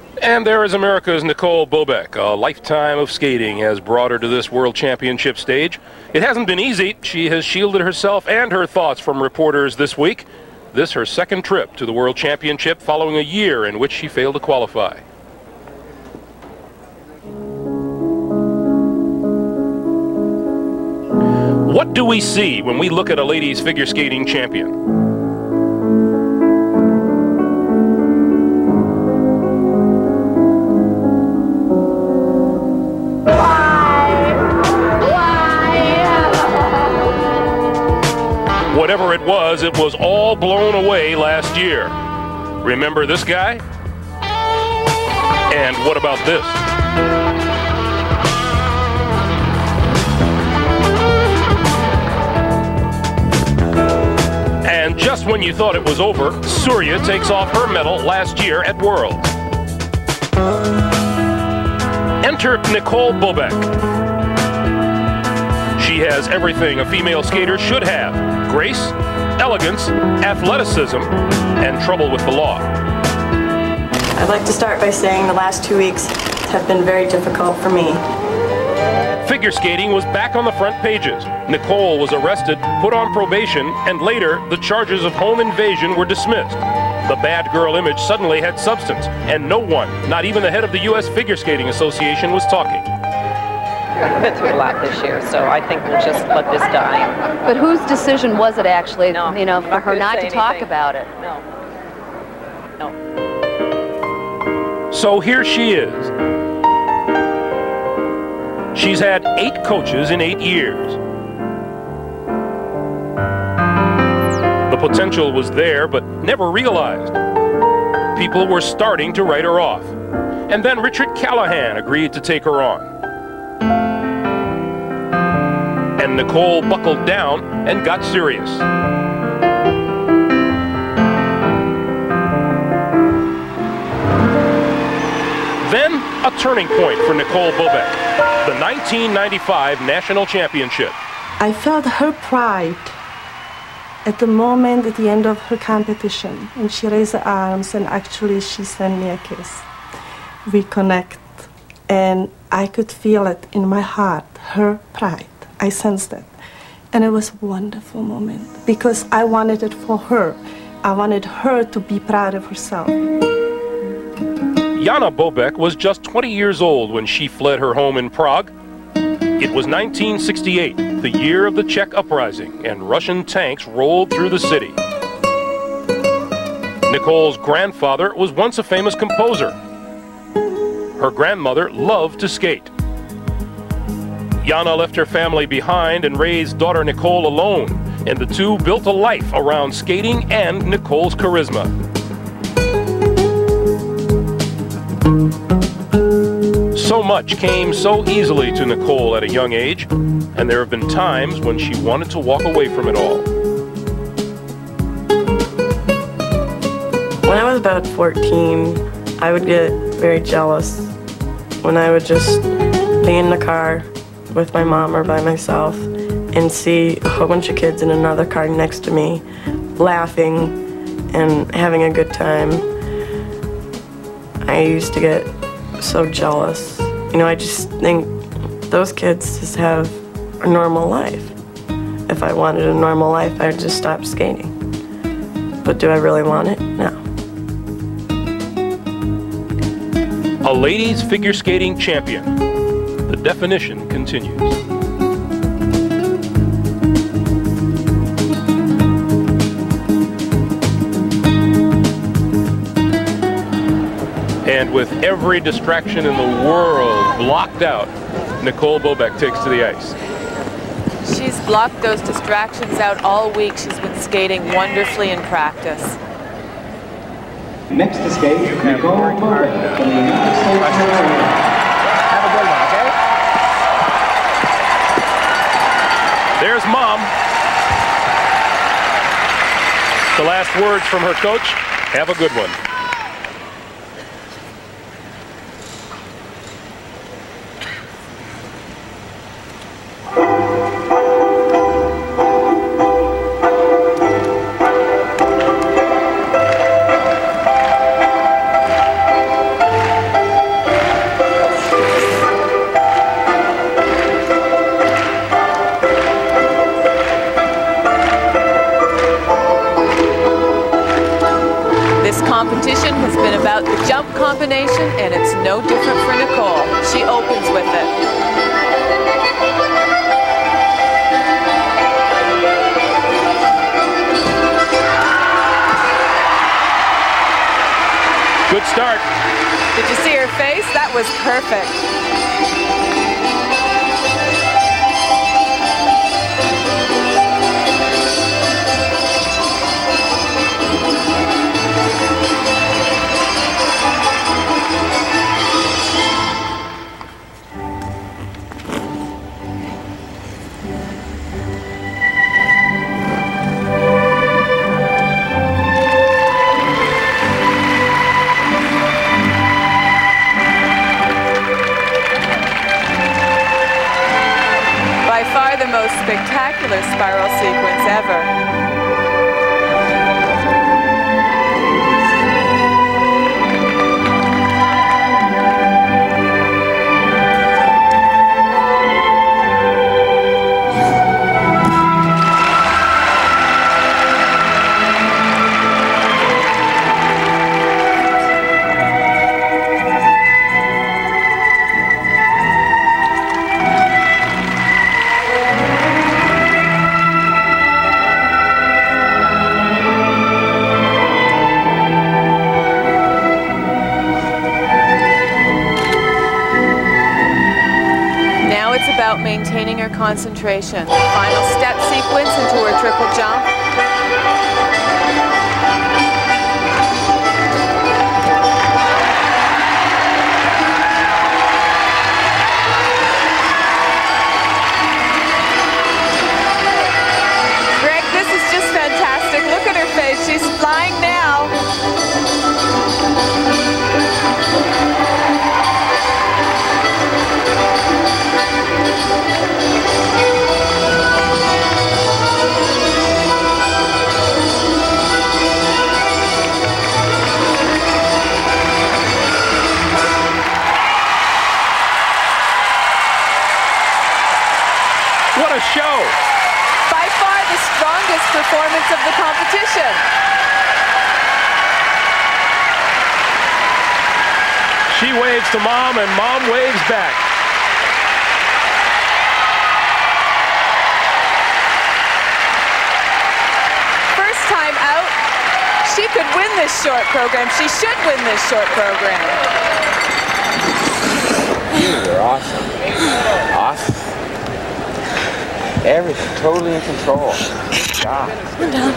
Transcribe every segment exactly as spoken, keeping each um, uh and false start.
And there is America's Nicole Bobek. A lifetime of skating has brought her to this World Championship stage. It hasn't been easy. She has shielded herself and her thoughts from reporters this week. This her second trip to the World Championship following a year in which she failed to qualify. What do we see when we look at a ladies figure skating champion? Whatever it was, it was all blown away last year. Remember this guy? And what about this? And just when you thought it was over, Surya takes off her medal last year at Worlds. Enter Nicole Bobek. She has everything a female skater should have: grace, elegance, athleticism, and trouble with the law. I'd like to start by saying the last two weeks have been very difficult for me. Figure skating was back on the front pages. Nicole was arrested, put on probation, and later the charges of home invasion were dismissed. The bad girl image suddenly had substance, and no one, not even the head of the U S Figure Skating Association, was talking. I've been through a lot this year, so I think we'll just let this die. But whose decision was it actually, no, you know, for not her not to anything. talk about it? No. No. So here she is. She's had eight coaches in eight years. The potential was there, but never realized. People were starting to write her off. And then Richard Callahan agreed to take her on. And Nicole buckled down and got serious. Then a turning point for Nicole Bobek, the nineteen ninety-five National Championship. I felt her pride at the moment at the end of her competition, and she raised her arms and actually she sent me a kiss. We connect, and I could feel it in my heart, her pride. I sensed it. And it was a wonderful moment because I wanted it for her. I wanted her to be proud of herself. Jana Bobek was just twenty years old when she fled her home in Prague. It was nineteen sixty-eight, the year of the Czech uprising, and Russian tanks rolled through the city. Nicole's grandfather was once a famous composer. Her grandmother loved to skate. Jana left her family behind and raised daughter Nicole alone, and the two built a life around skating and Nicole's charisma. So much came so easily to Nicole at a young age, and there have been times when she wanted to walk away from it all. When I was about fourteen, I would get very jealous when I would just be in the car with my mom or by myself and see a whole bunch of kids in another car next to me laughing and having a good time. I used to get so jealous. You know, I just think those kids just have a normal life. If I wanted a normal life, I'd just stop skating. But do I really want it? No. A ladies figure skating champion. The definition continues. And with every distraction in the world blocked out, Nicole Bobek takes to the ice. She's blocked those distractions out all week. She's been skating wonderfully in practice. Next to skate, Nicole Bobek from the United States of America. Have a good one, okay? There's Mom. The last words from her coach, have a good one. has been about the jump combination, and it's no different for Nicole. She opens with it. Good start. Did you see her face? That was perfect. The most spectacular spiral sequence ever. About maintaining her concentration. Final step sequence into her triple jump. Greg, this is just fantastic. Look at her face. She's flying now. What a show! By far the strongest performance of the competition. She waves to Mom, and Mom waves back. First time out, she could win this short program. She should win this short program. You are awesome. Awesome. Everything totally in control. God. I'm done.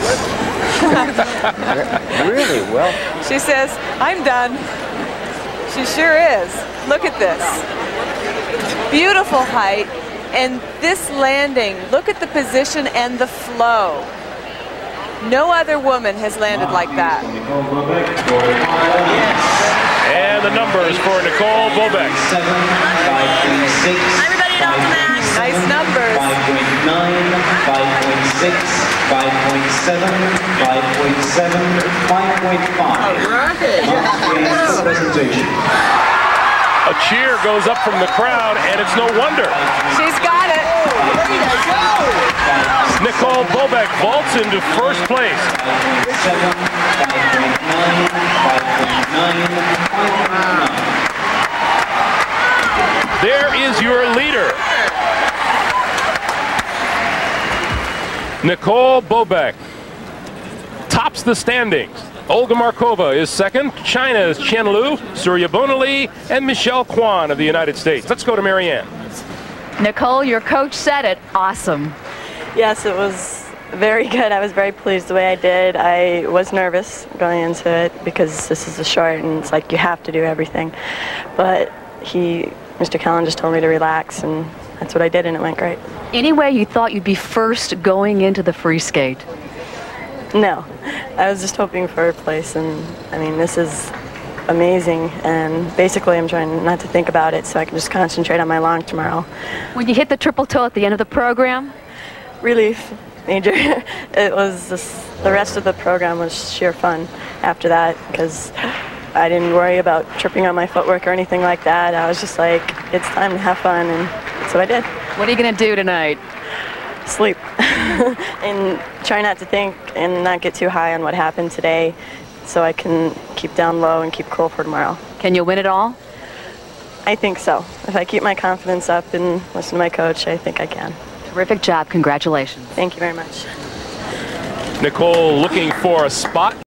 Really well. She says, I'm done. She sure is. Look at this. Beautiful height. And this landing, look at the position and the flow. No other woman has landed like that. And the numbers for Nicole Bobek. Everybody knows that. Nice numbers. five point nine, five point six, five point seven, five point seven, five point five. Mark presentation. A cheer goes up from the crowd, and it's no wonder. She's got it. Nicole Bobek vaults into first place. seven, five point nine, five point nine, five point nine. There is your leader. Nicole Bobek tops the standings. Olga Markova is second. China's Chen Lu, Surya Bonali, and Michelle Kwan of the United States. Let's go to Marianne. Nicole, your coach said it. Awesome. Yes, it was very good. I was very pleased the way I did. I was nervous going into it because this is a short and it's like you have to do everything. But he, Mister Callan, just told me to relax, and that's what I did, and it went great. Anyway, you thought you'd be first going into the free skate? No, I was just hoping for a place, and I mean, this is amazing, and basically I'm trying not to think about it so I can just concentrate on my long tomorrow. When you hit the triple toe at the end of the program? Relief, major. It was just, the rest of the program was sheer fun after that, because I didn't worry about tripping on my footwork or anything like that. I was just like, it's time to have fun, and that's what I did. What are you going to do tonight? Sleep. And try not to think and not get too high on what happened today. so I can keep down low and keep cool for tomorrow. Can you win it all? I think so. If I keep my confidence up and listen to my coach, I think I can. Terrific job. Congratulations. Thank you very much. Nicole looking for a spot